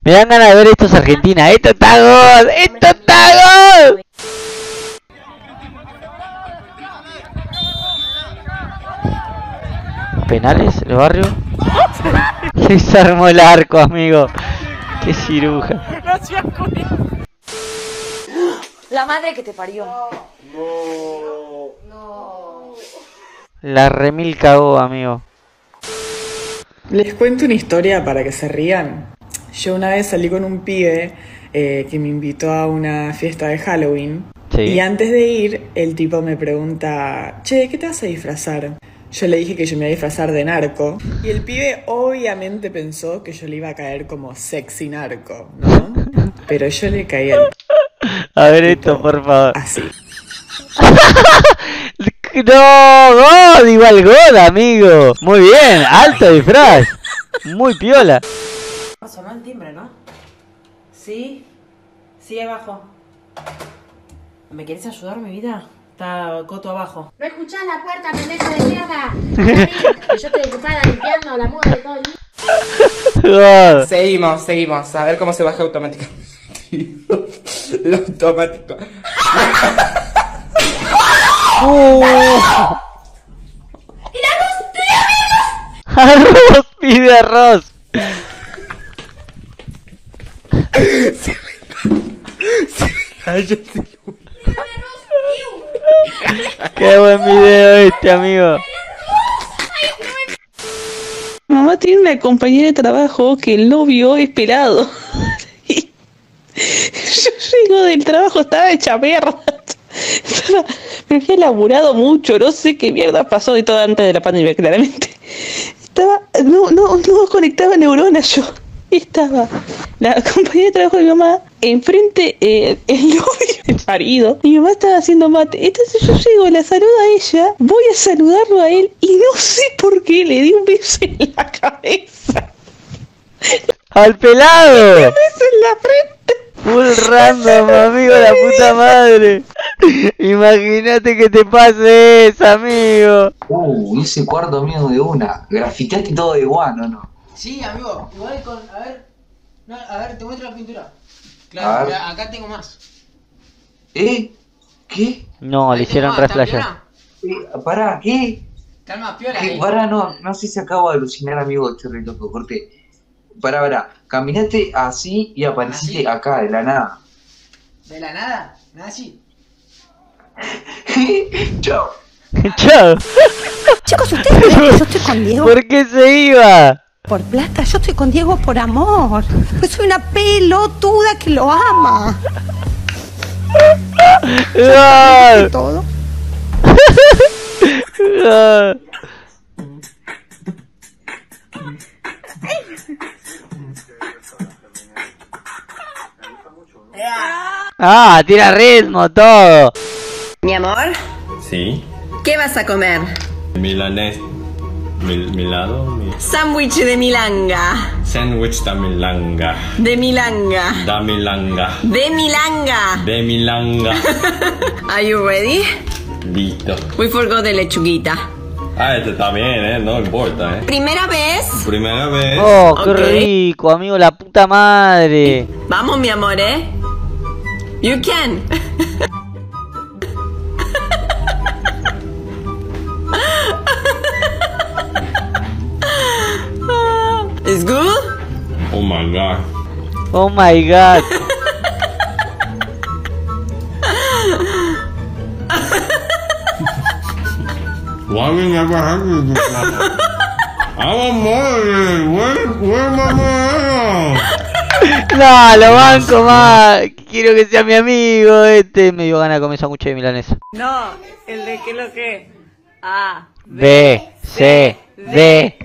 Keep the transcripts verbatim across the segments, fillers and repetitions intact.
Me dan ganas de ver estos Argentina. ¡Esto está God! ¡Esto está God! ¿Penales? ¿El barrio? Se armó el arco, amigo. ¡Qué ciruja! La madre que te parió. No. No. La remil cagó, amigo. Les cuento una historia para que se rían. Yo una vez salí con un pibe eh, que me invitó a una fiesta de Halloween. Sí. Y antes de ir, el tipo me pregunta, che, ¿qué te vas a disfrazar? Yo le dije que yo me iba a disfrazar de narco. Y el pibe obviamente pensó que yo le iba a caer como sexy narco, ¿no? Pero yo le caí al... A ver esto, por favor. Así. No, God, igual God, amigo. Muy bien, alto disfraz. Muy piola. Sonó el timbre, ¿no? Sí, sí, abajo. ¿Me querés ayudar, mi vida? Está Coto abajo. ¿No escuchás la puerta, pendejo de mierda? Que yo estoy ocupada limpiando la moda de todo el día. God. Seguimos, seguimos. A ver cómo se baja automáticamente. Lo automático. Uh. Arroz, pide arroz. Qué buen video este, amigo. Mamá tiene una compañera de trabajo que el novio es pelado. Y yo llego del trabajo, estaba hecha mierda. Estaba, me había laburado mucho, no sé qué mierda pasó, y todo antes de la pandemia, claramente. Estaba, no, no, no conectaba neuronas yo. Estaba la compañera de trabajo de mi mamá, enfrente eh, el novio, el marido, y mi mamá estaba haciendo mate. Entonces yo llego, la saludo a ella, voy a saludarlo a él, y no sé por qué le di un beso en la cabeza. ¡Al pelado! Un beso en la frente. Full random, amigo, la puta madre. Imagínate que te pase eso, amigo. Uh, ese cuarto amigo de una. Grafiteaste todo igual, ¿o no? Sí, amigo. Igual con... A ver... No, a ver, te muestro la pintura. Claro, mira, acá tengo más. ¿Eh? ¿Qué? No, Ahí le hicieron tengo más, ¿está reflashar. piola? Eh, pará, ¿qué? Calma, piola. ¿Qué? ahí. Pará, no, no sé si acabo de alucinar, amigo, chorri loco, porque... Pará, pará, caminaste así y apareciste ¿Así? acá, de la nada. ¿De la nada? ¿Nada así? Chao. Chao. Chicos, ustedes creen que yo estoy con Diego ¿Por qué se iba? por plata, yo estoy con Diego por amor. Pues soy una pelotuda que lo ama. God. Todo. God. Ah, tira ritmo todo. Mi amor, Sí, ¿qué vas a comer? milanés, mil, milado, mi, Sándwich de milanga. sándwich da milanga, De milanga. da milanga, De milanga. de milanga, Are you ready? listo. We forgot de lechuguita. Ah, este está bien, eh, no importa, eh. Primera vez. Primera vez. Oh, qué Ok. rico, amigo, la puta madre. Vamos, mi amor, ¿eh? You can. It's good? Oh my god. Oh my god. Why we never have this before? I want more of this. Where, where my more? No, lo banco más. Quiero que sea mi amigo este. Me dio ganas de comer sándwich de milanesa. No, el de qué lo que. A. B, C, D.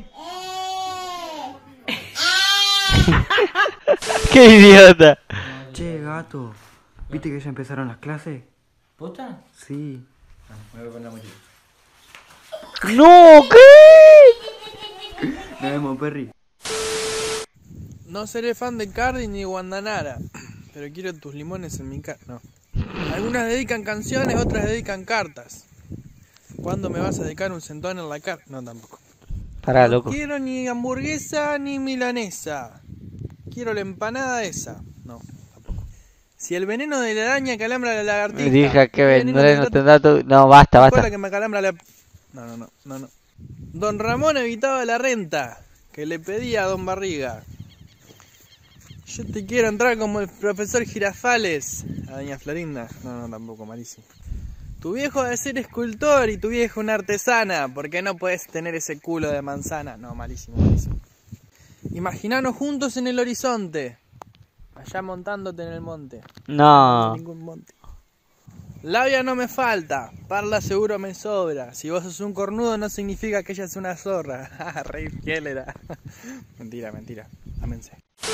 Qué idiota. Che, gato, ¿viste que ya empezaron las clases? ¿Posta? Sí. Me voy a poner la mochila. No, ¿qué? Nos vemos, Perry. No seré fan de Cardi ni Guandanara, pero quiero tus limones en mi casa. No. Algunas dedican canciones, otras dedican cartas. ¿Cuándo me vas a dedicar un centón en la cara? No, tampoco. Pará, No loco. quiero ni hamburguesa ni milanesa. quiero la empanada esa. No, tampoco. Si el veneno de la araña calambra a la lagartija. Dije que el veneno vendré, no de tendrá tu... No, basta, la basta. que me calambra la... No, no, no, no, no. Don Ramón evitaba la renta que le pedía a Don Barriga. Yo te quiero entrar como el profesor Girafales. A doña Florinda. No, no, tampoco, malísimo. Tu viejo debe ser escultor y tu vieja una artesana. ¿Por qué no puedes tener ese culo de manzana? No, malísimo, malísimo. Imaginanos juntos en el horizonte. Allá montándote en el monte. No. No hay ningún monte. Labia no me falta, parla seguro me sobra. Si vos sos un cornudo no significa que ella es una zorra. Rey fiel era. Mentira, mentira. Ámense.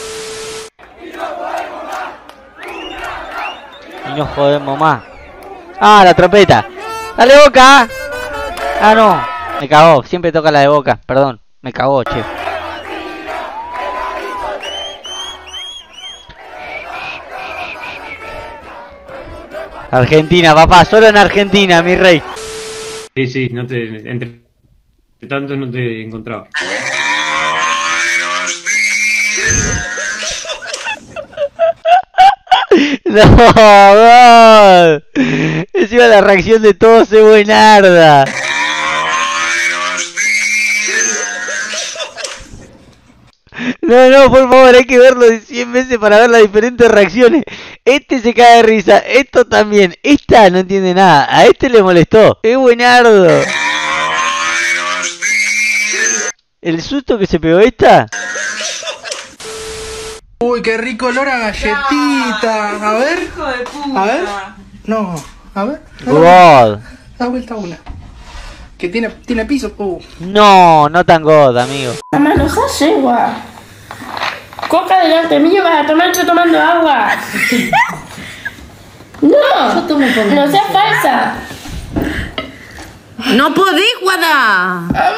Y no jodemos más. Ah, la trompeta. Dale, Boca. Ah, no. Me cagó. Siempre toca la de Boca. Perdón. Me cagó, che. Argentina, papá. Solo en Argentina, mi rey. Sí, sí. No te, entre tanto no te encontraba. No, God. Encima la reacción de todos es buenarda. No, no, por favor, hay que verlo de cien veces para ver las diferentes reacciones. Este se cae de risa, esto también. Esta no entiende nada, a este le molestó. Es buenardo. El susto que se pegó esta. Uy, qué rico olor a galletita. A ver. A ver. No, a ver. God. Da vuelta una. Que tiene, tiene piso. Uh. No, no tan God, amigo. Mamá, no seas yegua. Coca delante mío, vas a tomar yo tomando agua. No, Yo tomo por no seas falsa. No podés, guada.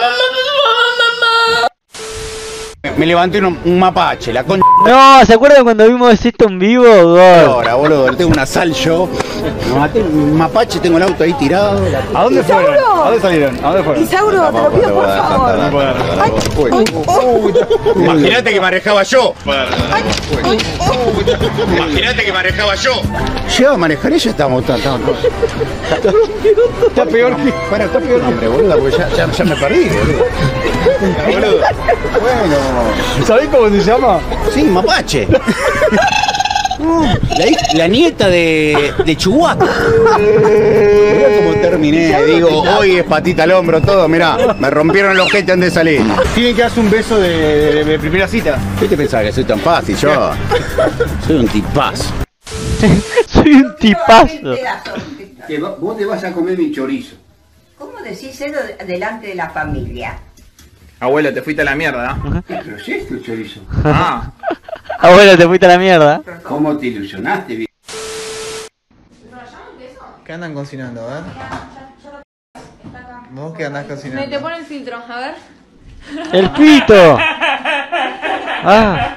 Me levanté un, un mapache, la con... No, ¿se acuerdan cuando vimos esto en vivo? God. Ahora, boludo, tengo una sal yo. Me maté un mapache, tengo el auto ahí tirado. ¿A dónde fueron? ¿A dónde salieron? ¿A dónde fueron? Isauro, te lo pido por favor. Imagínate que manejaba yo. Imagínate que manejaba yo. Llega a manejar ella, estamos... Está peor que... Bueno, está peor que... Hombre, boludo, porque ya, ya, ya me perdí, boludo. Boludo. Bueno... ¿Sabés cómo se llama? Sí, mapache. La, la nieta de, de Chewbacca. Mirá cómo terminé. Digo, hoy es patita al hombro todo. Mirá, me rompieron el ojete antes de salir. Tienen que darse un beso de, de, de primera cita. ¿Qué te pensás que soy tan fácil? Yo soy un tipazo. Soy un tipazo. Que vos te vas a comer mi chorizo. ¿Cómo decís eso delante de la familia? Abuelo, te fuiste a la mierda, ¿eh? Pero si es tu chorizo. Ah. Abuelo, te fuiste a la mierda. ¿Cómo te ilusionaste, viejo? ¿Qué andan cocinando? A ver. ¿Vos qué andás cocinando? Me te pone el filtro, a ver. ¡El pito! Ah.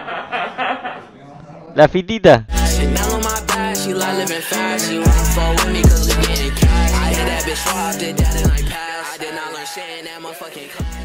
La fitita. I hit that bitch raw, did that in like past. I did not learn shit in that motherfucking